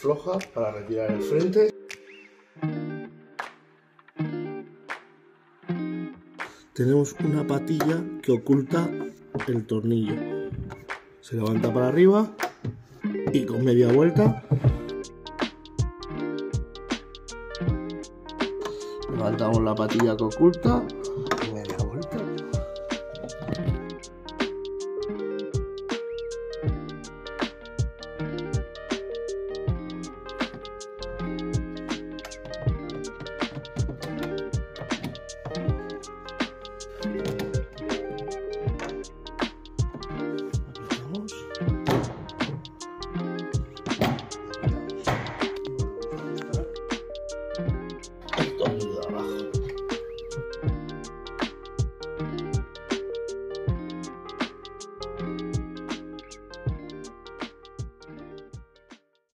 floja para retirar el frente. Tenemos una patilla que oculta el tornillo. Se levanta para arriba y con media vuelta levantamos la patilla que oculta y media